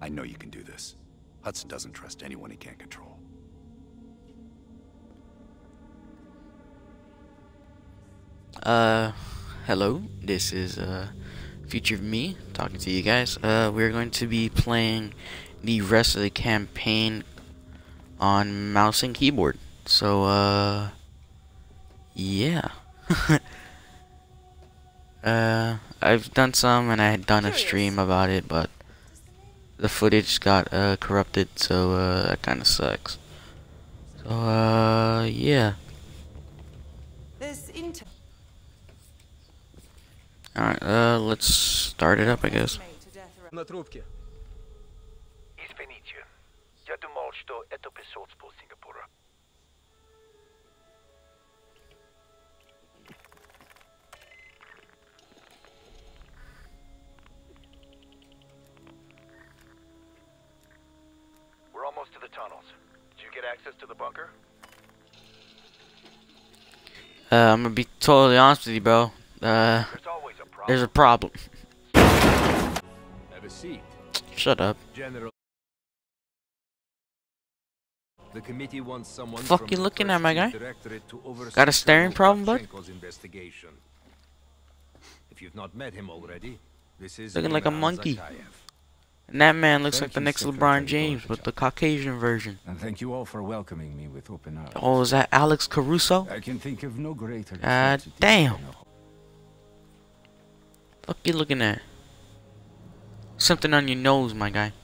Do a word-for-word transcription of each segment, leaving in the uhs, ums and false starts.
I know you can do this. Hudson doesn't trust anyone he can't control. Uh, hello. This is uh, future me talking to you guys. Uh, we're going to be playing the rest of the campaign on mouse and keyboard. So, uh, yeah. uh, I've done some, and I had done a stream about it, but the footage got uh, corrupted, so uh, that kind of sucks. So, uh, yeah. Alright, uh, let's start it up, I guess. Извините, я думал, что это посольство Сингапура. We're almost to the tunnels. Did you get access to the bunker? Uh, I'm gonna be totally honest with you, bro. Uh, there's a problem. Have a seat. Shut up. General. The committee wants someone Fuck you looking at, my guy? Got a staring problem, bud? Investigation. If you've not met him already, this is Looking like a monkey. And that man looks like the next LeBron James, but the Caucasian version. And thank you all for welcoming me with open arms. Oh, is that Alex Caruso? I can think of no greater. God damn. Fuck you looking at? Something on your nose, my guy.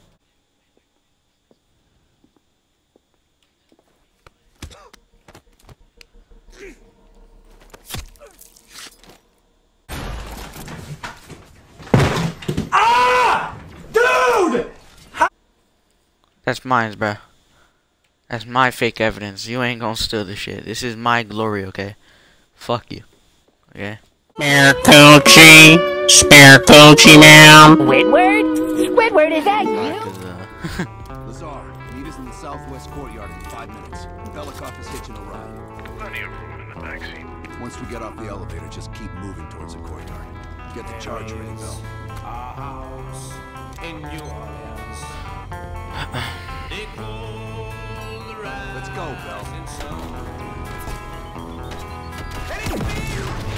Ah! Dude! That's mine, bruh. That's my fake evidence. You ain't gonna steal this shit. This is my glory, okay? Fuck you. Okay? Spiritucci, Spiritucci, ma'am. Squidward? Squidward, is that you? Lazar, meet us in the southwest courtyard in five minutes. Velikov is hitching a ride. Plenty of room in the backseat. Once we get off the elevator, just keep moving towards the courtyard. Get the charge ready, Bell. Our house in New Orleans. They call the Let's go, Bell. rising sun.